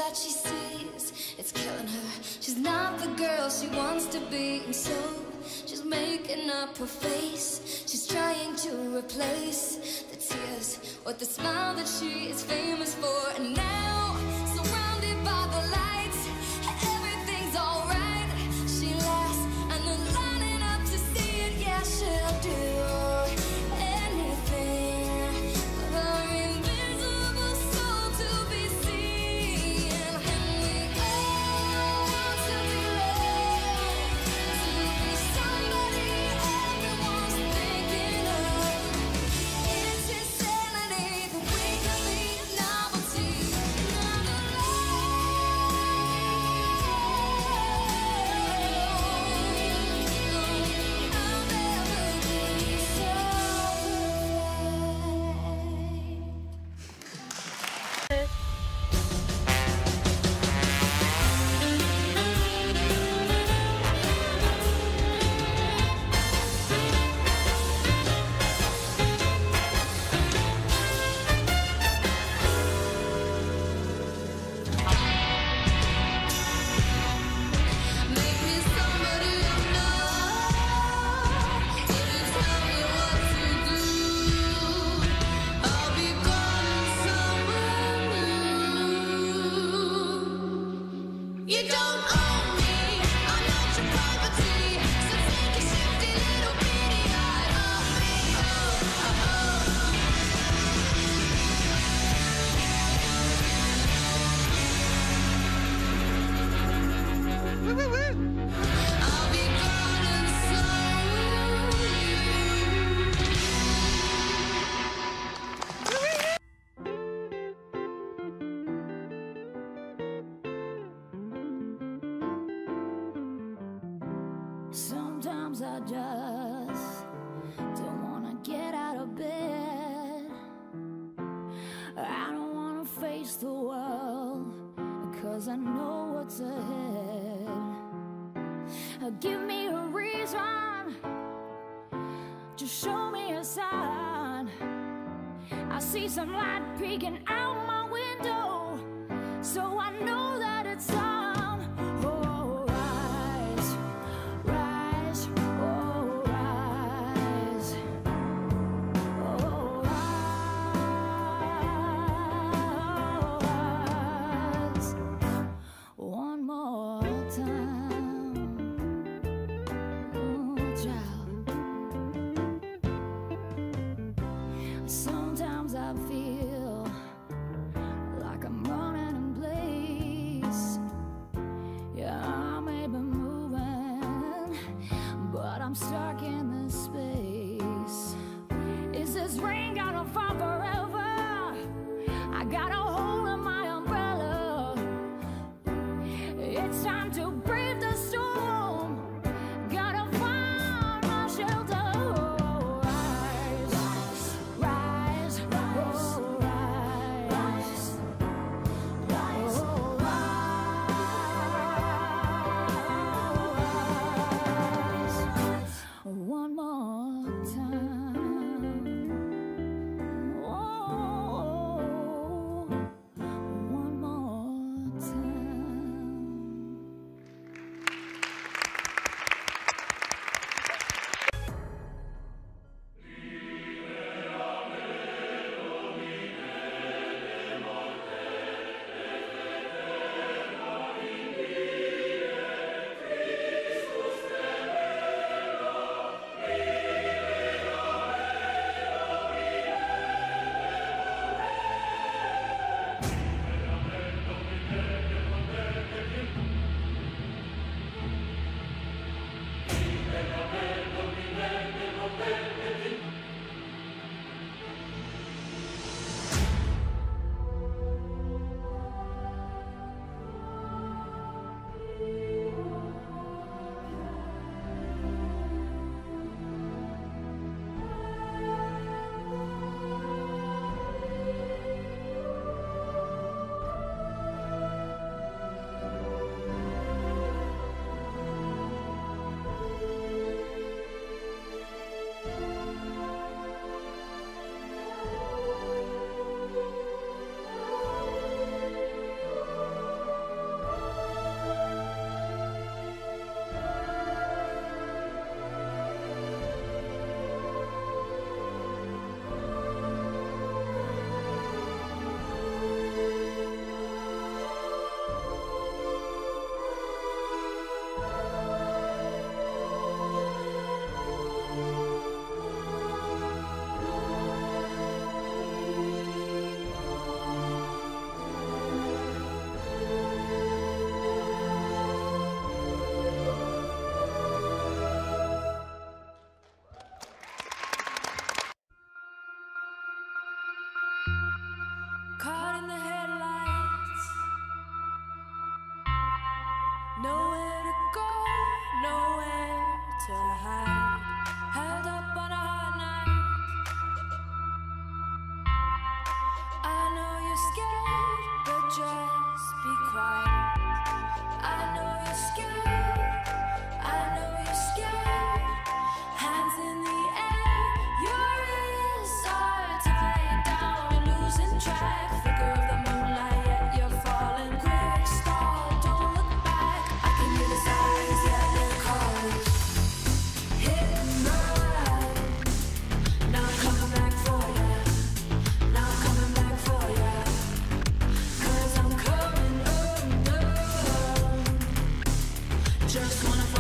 that she sees, it's killing her. She's not the girl she wants to be, and so she's making up her face. She's trying to replace the tears with the smile that she is famous for. And now, surrounded by the lights, everything's alright. She laughs and then lining up to see it. Yeah, she'll do anything for her invisible soul to be seen. And we all want to be loved, to be somebody everyone's thinking of. It's insanity that we can be a novelty, not a I'll never be so perfect. Make me somebody you know. If you tell me what to do, I'll be gone somewhere new. You don't own me, I'm not your property. So take a shifty little beady eye off me. I'll be gone and so sometimes I just don't wanna get out of bed. I don't wanna face the world, 'cause I know what's ahead. Give me a reason, just show me a sign. I see some light peeking out my window, so I know that it's time. Oh, rise, rise, oh, rise, oh, rise. One more time, oh, child. Sometimes I feel like I'm running in place. Yeah, I may be moving, but I'm stuck in this space. Is this rain gonna fall forever? I got a hold of my umbrella. It's time to brave the storm. Gotta find my shelter. Oh, rise, rise, oh, scared, but just be quiet. I know you're scared, I know you're scared. Hands in the air, your wrists are tied down. You're losing track, flicker of the moonlight, yet you're falling quick. Stall, don't look back. I can hear the sirens, yeah, they're calling. Hit my ride. Now I'm coming back for ya. Now I'm coming back for ya. 'Cause I'm coming undone. Just wanna